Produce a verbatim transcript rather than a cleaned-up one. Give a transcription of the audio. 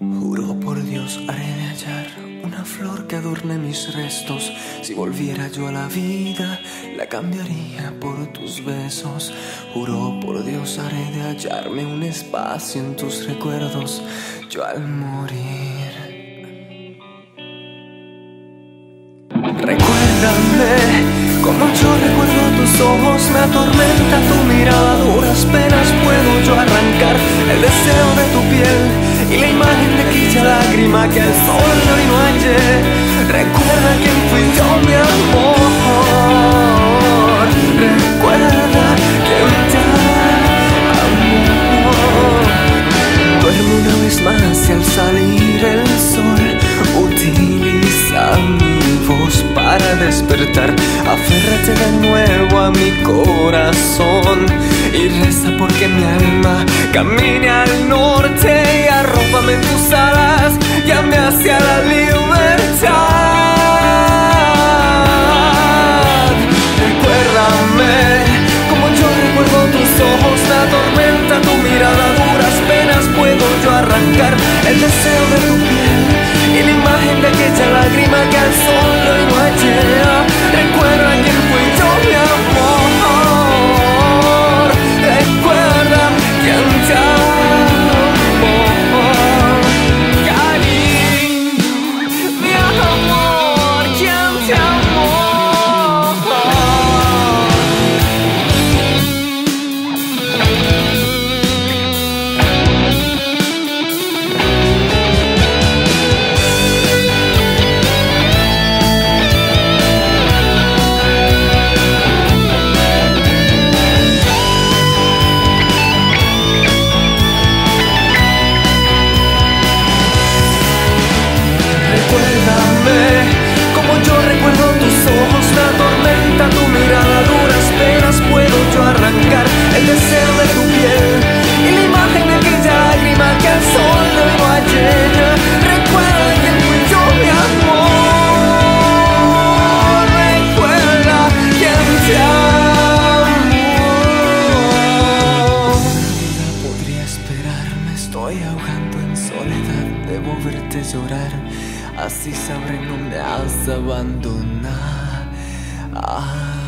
Juro por Dios, haré de hallar una flor que adorne mis restos. Si volviera yo a la vida, la cambiaría por tus besos. Juro por Dios, haré de hallarme un espacio en tus recuerdos, yo al morir. Recuérdame como yo recuerdo tus ojos, me atormenta tu mirada, a duras penas puedo yo arrancar el deseo de tu piel y la imagen de aquella lágrima que al sol de hoy no hallé. Recuerda quién fui yo, mi amor. Recuerda quién te amó. Duerme una vez más y al salir el sol utiliza mi voz para despertar. Aférrate de nuevo a mi corazón y reza porque mi alma camine al norte y arrópame en tus alas, llame hacia la libertad. Recuérdame como yo recuerdo tus ojos, la tormenta tu mirada, a duras penas puedo yo arrancar el deseo de tu piel y la imagen de aquella lágrima que al sol de hoy no hallé. Recuerda quién fui yo, mi amor. Recuerda quién te amó. Karim, mi amor, quién te amó. Recuérdame como yo recuerdo tus ojos, la tormenta tu mirada, a duras penas puedo yo arrancar el deseo de tu piel y la imagen de aquella lágrima que al sol de hoy no hallé. Recuerda quién fui yo, mi amor. Recuerda quién te amó. La vida podría esperar, me estoy ahogando en soledad, debo verte llorar. Así sabré no me has abandonado.